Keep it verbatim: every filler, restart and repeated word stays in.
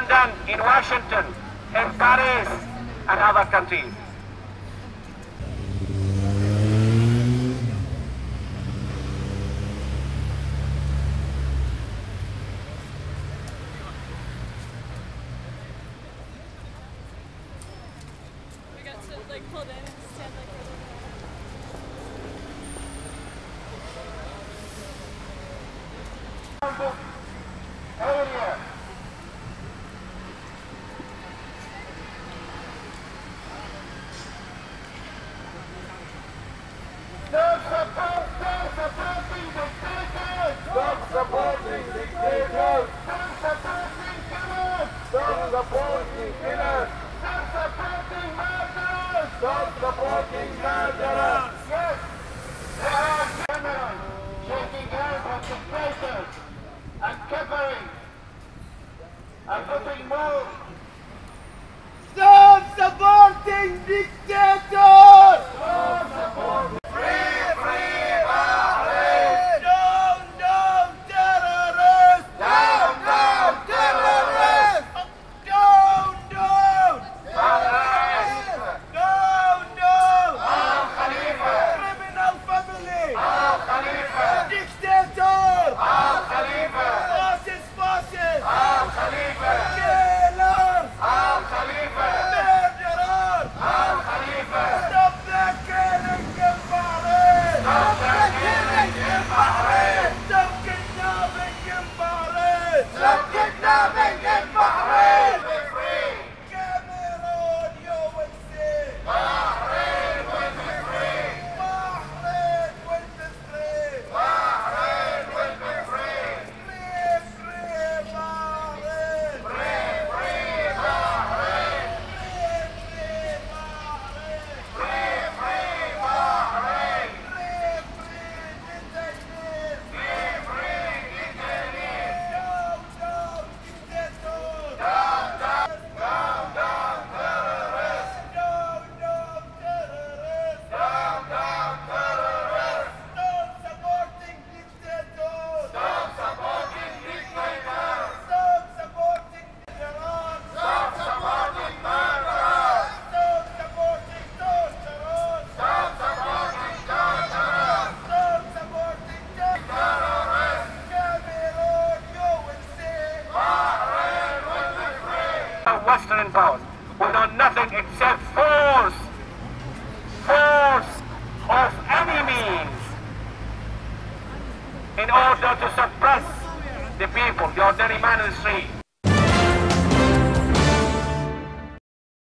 London, in Washington, in Paris, and other countries. We got to like pull in and stand like area. Stop support, stop supporting dictators! Stop supporting dictators! Stop supporting killers! Stop supporting killers! Stop supporting murderers! Stop supporting murderers! Yes! There are criminals shaking hands with dictators and covering and putting more. Stop supporting dictators! Stop supporting Free, free Bahrain! Down, down, terrorists! Down, down, terrorists! Down, down! Bahrain! Down, down! Al Khalifa! Criminal family! Al Khalifa! Dictator! Al Khalifa! Fascist, fascist! Al Khalifa! Killers! Al Khalifa! Murderers! Al Khalifa! Stop the killing in Bahrain! Stop the killing in Bahrain! Stop kidnapping in Bahrain! Stop kidnapping in Bahrain! Be free! Cameroon, you will see! Bahrain will be free! Bahrain will be free! Bahrain will be free! Free, free Bahrain! Free, free Bahrain! Free, free Bahrain! Free, free Bahrain! Free, free detainees! Free, free detainees! Down, down, dictators! Down, down, down, down terrorists! Down, down, terrorists! Down, down terrorists! Stop supporting dictators! Stop supporting dictators! Stop supporting terrorists! Stop supporting murderers! Stop supporting torturers! Stop supporting torturers! Stop supporting terrorists! Cameroon, you will see! Bahrain will be free! The Western powers who know nothing except force, force of any means, in order to suppress the people, the ordinary man in the street.